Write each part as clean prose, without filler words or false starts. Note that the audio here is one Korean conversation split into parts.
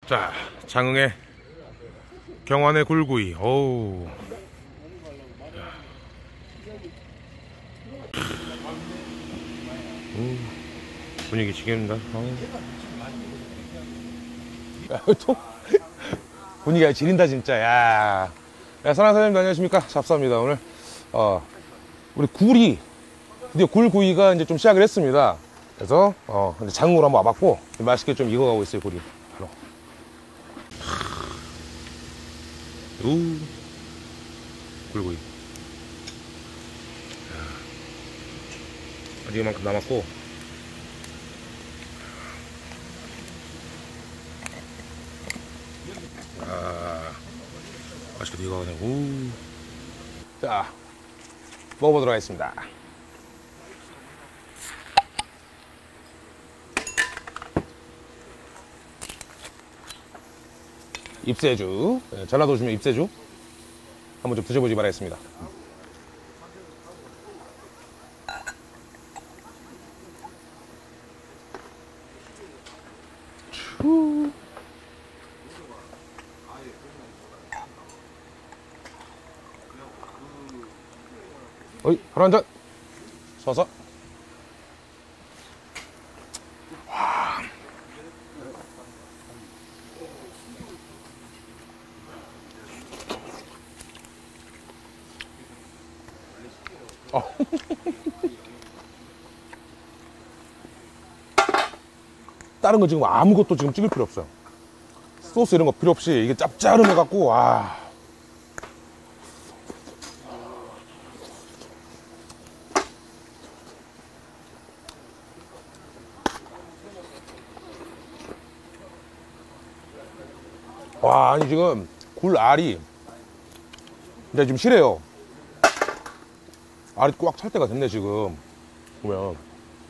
자, 장흥의 경환의 굴구이. 어우. 분위기 지깁니다. 또 분위기가 지린다 진짜. 야, 선한 사장님 안녕하십니까? 잡사입니다. 오늘 우리 굴이 드디어 굴구이가 이제 좀 시작을 했습니다. 그래서 이제 장흥으로 한번 와봤고 맛있게 좀 익어가고 있어요. 굴이. 굴구이. 아직 이만큼 남았고. 맛있게 익어가네. 자, 먹어보도록 하겠습니다. 잎새주, 전라도 오시면 잎새주 한번 좀 드셔보지 바라겠습니다. 어이, 바로 한 잔 서서. 다른 거 지금 아무것도 지금 찍을 필요 없어요. 소스 이런 거 필요 없이 이게 짭짤해 갖고 와. 와, 아니 지금 굴 알이 이제 지금 실해요. 알이 꽉 찰 때가 됐네 지금 보면.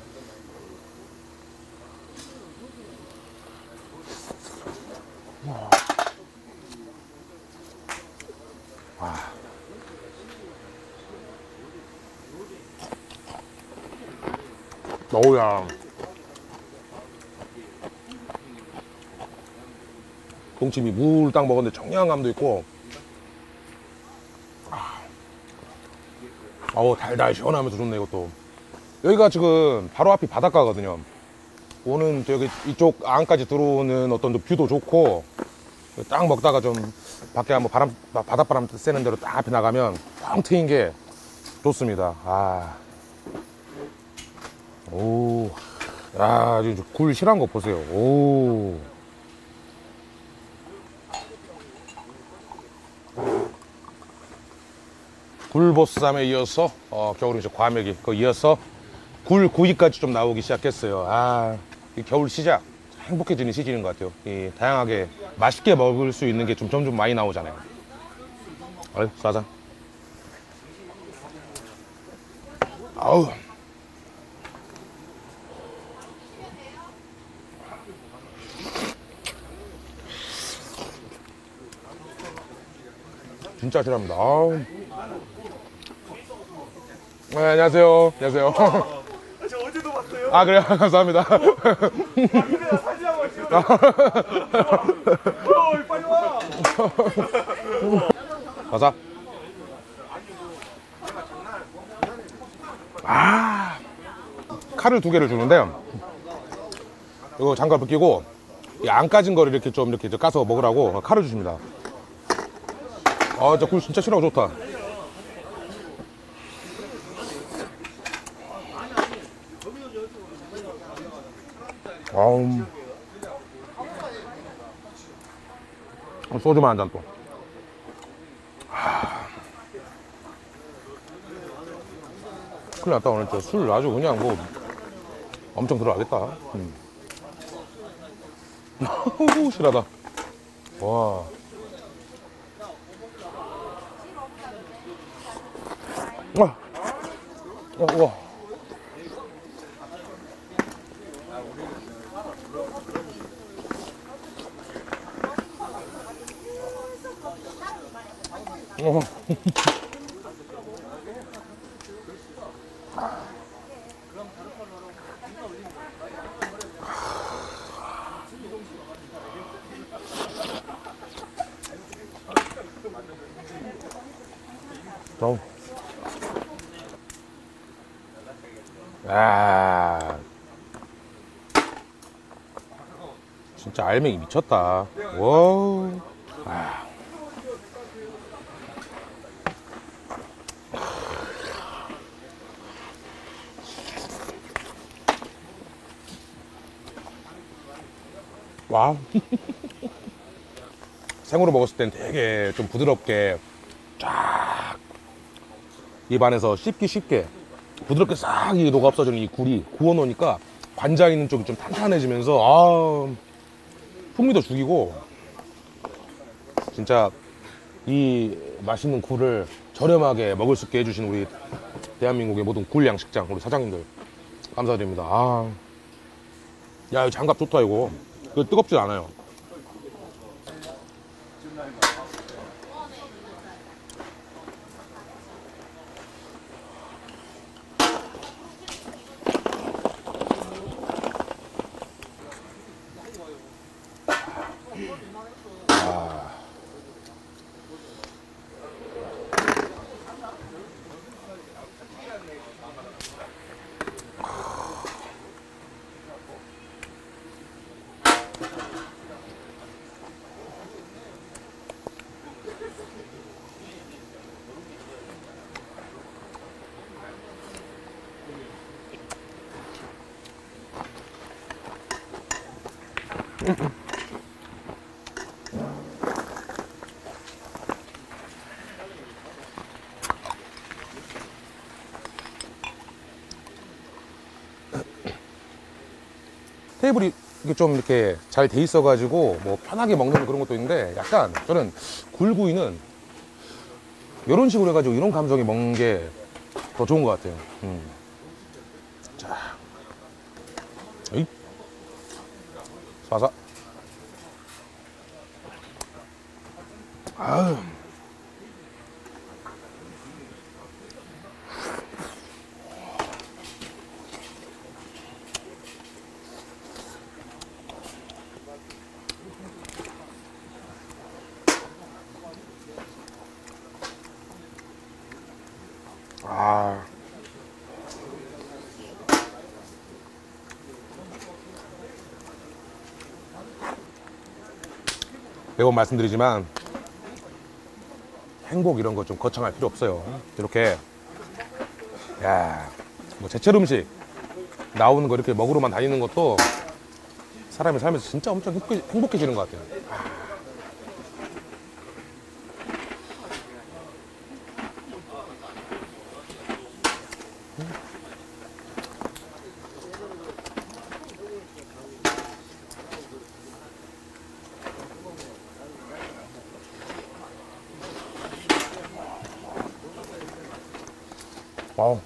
어우야. 동치미 물 딱 먹었는데 청량감도 있고. 어우, 달달 시원하면서 좋네 이것도. 여기가 지금 바로 앞이 바닷가거든요. 오는 여기 이쪽 안까지 들어오는 어떤 뷰도 좋고, 딱 먹다가 좀 밖에 한번 바닷바람 쐬는 대로 딱 앞에 나가면 뻥 트인 게 좋습니다. 오, 야, 굴 실한 거 보세요. 오. 굴보쌈에 이어서 겨울은 이제 과메기, 그 이어서 굴구이까지 좀 나오기 시작했어요. 이 겨울 시작 행복해지는 시즌인 것 같아요. 이 다양하게 맛있게 먹을 수 있는 게 좀 점점 많이 나오잖아요. 어이, 싸자. 아우. 진짜 싫어합니다. 아우. 네, 안녕하세요. 안녕하세요. 저 어제도 봤어요. 아, 그래요? 감사합니다. 이래야 사진 한번 찍어요. 빨리 와. 가자. 칼을 2개를 주는데, 이거 장갑을 끼고 이 안 까진 거를 이렇게 좀 이렇게 까서 먹으라고 칼을 주십니다. 저 굴 진짜 실하고 좋다. 소주만 한 잔 또. 큰일 났다. 오늘 저 술 아주 그냥 뭐 엄청 들어가겠다. 실하다. 와. 와. 어. 야, 진짜 알맹이 미쳤다. 와. 아. 와. 생으로 먹었을 땐 되게 좀 부드럽게 쫙 입안에서 씹기 쉽게 부드럽게 싹 녹아 없어지는 이 굴이 구워 놓으니까 관자 있는 쪽이 좀 탄탄해지면서 아, 풍미도 죽이고 진짜 이 맛있는 굴을 저렴하게 먹을 수 있게 해주신 우리 대한민국의 모든 굴 양식장 우리 사장님들 감사드립니다. 아, 야, 이거 장갑 좋다 이거. 이거 뜨겁진 않아요. 테이블이 이게 좀 이렇게 잘 돼 있어가지고 뭐 편하게 먹는 그런 것도 있는데 약간 저는 굴구이는 이런 식으로 해가지고 이런 감성이 먹는 게 더 좋은 것 같아요. 자, 이 사사. 아유. 아. 매번 말씀드리지만 행복 이런 거 좀 거창할 필요 없어요. 이렇게 야, 뭐 제철 음식 나오는 거 이렇게 먹으러만 다니는 것도 사람이 살면서 진짜 엄청 행복해지는 것 같아요. 와우.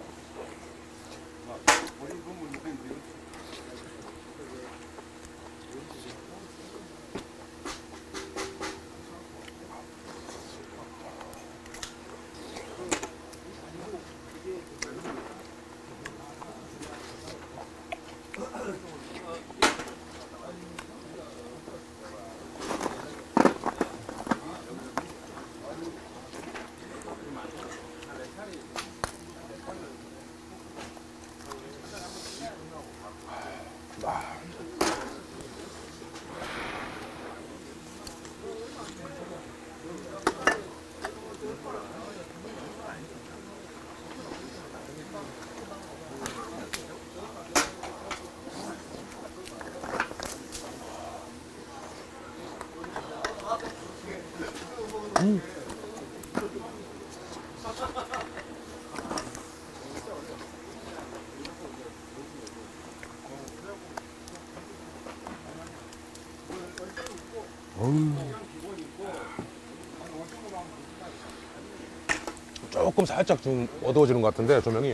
조금 살짝 좀 어두워지는 것 같은데 조명이.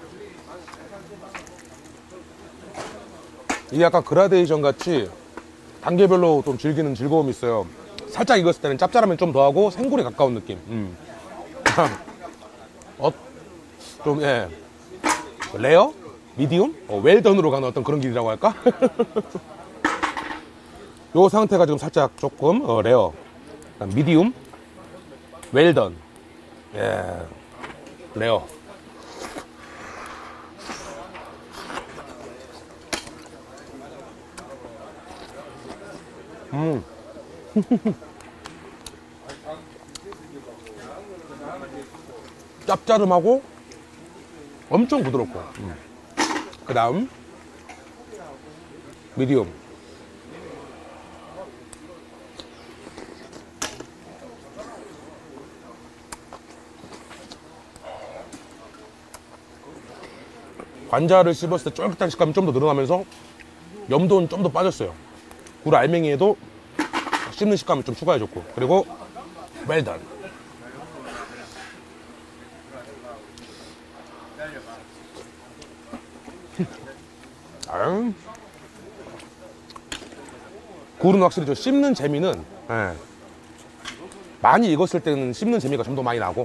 이게 약간 그라데이션 같이 단계별로 좀 즐기는 즐거움이 있어요. 살짝 익었을 때는 짭짤하면 좀 더하고 생굴에 가까운 느낌. 좀, 예. 레어? 미디움? 웰던으로 가는 어떤 그런 길이라고 할까? 요 상태가 지금 살짝 조금 레어, 미디움, 웰던, 예, 레어. 짭짜름하고 엄청 부드럽고. 그 다음 미디움. 관자를 씹었을 때 쫄깃한 식감이 좀 더 늘어나면서 염도는 좀 더 빠졌어요. 굴 알맹이에도 씹는 식감을 좀 추가해줬고. 그리고 웰던. 굴은 확실히 저 씹는 재미는, 예, 많이 익었을 때는 씹는 재미가 좀 더 많이 나고,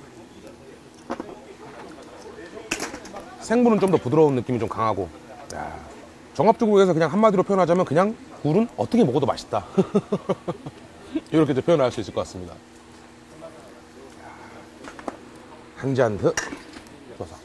생굴은 좀 더 부드러운 느낌이 좀 강하고. 야, 종합주국에서 그냥 한마디로 표현하자면 그냥 굴은 어떻게 먹어도 맛있다. 이렇게 표현할 수 있을 것 같습니다. 한 잔 더 줘서.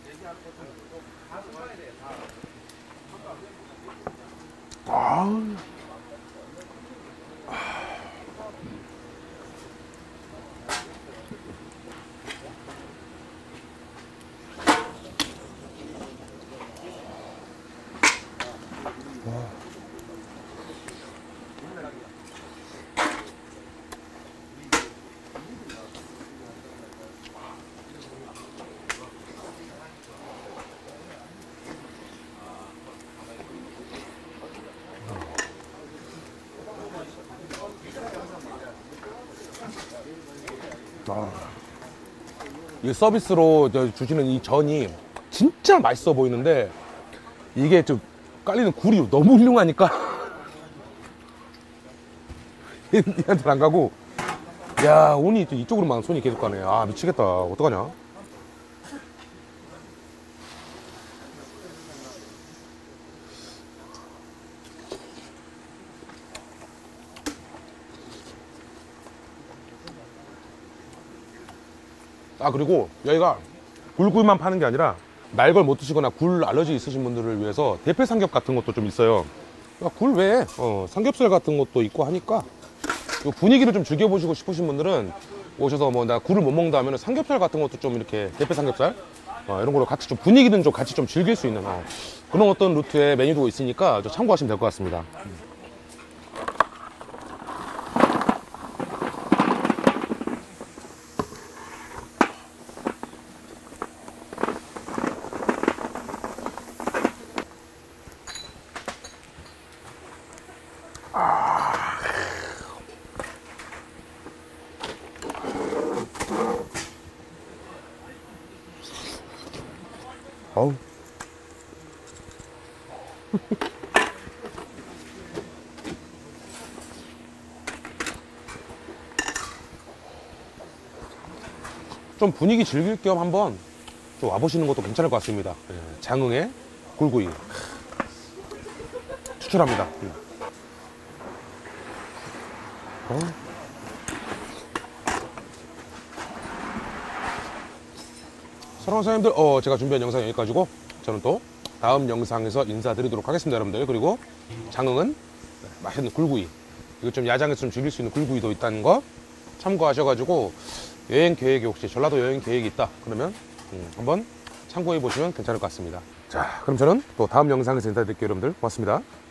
이 서비스로 주시는 이 전이 진짜 맛있어 보이는데, 이게 좀 깔리는 굴이 너무 훌륭하니까 얘한테 안 가고, 야, 운이 이쪽으로만 손이 계속 가네. 아, 미치겠다. 어떡하냐. 아, 그리고 여기가 굴구이만 파는 게 아니라 날걸 못 드시거나 굴 알러지 있으신 분들을 위해서 대패 삼겹 같은 것도 좀 있어요. 굴 외에 삼겹살 같은 것도 있고 하니까 요 분위기를 좀 즐겨보시고 싶으신 분들은 오셔서 뭐 나 굴을 못 먹는다 하면 삼겹살 같은 것도 좀 이렇게 대패 삼겹살 이런 걸로 같이 좀 분위기는 좀 같이 좀 즐길 수 있는 그런 어떤 루트의 메뉴도 있으니까 좀 참고하시면 될 것 같습니다. 어우. 좀 분위기 즐길 겸 한번 좀 와보시는 것도 괜찮을 것 같습니다. 예, 장흥의 굴구이 추천합니다. 사랑하는 사장님들, 제가 준비한 영상 여기까지고 저는 또 다음 영상에서 인사드리도록 하겠습니다, 여러분들. 그리고 장흥은 맛있는 굴구이, 이거 좀 야장에서 좀 즐길 수 있는 굴구이도 있다는 거 참고하셔가지고 여행 계획이 혹시 전라도 여행 계획이 있다 그러면 한번 참고해 보시면 괜찮을 것 같습니다. 자, 그럼 저는 또 다음 영상에서 인사드릴게요, 여러분들. 고맙습니다.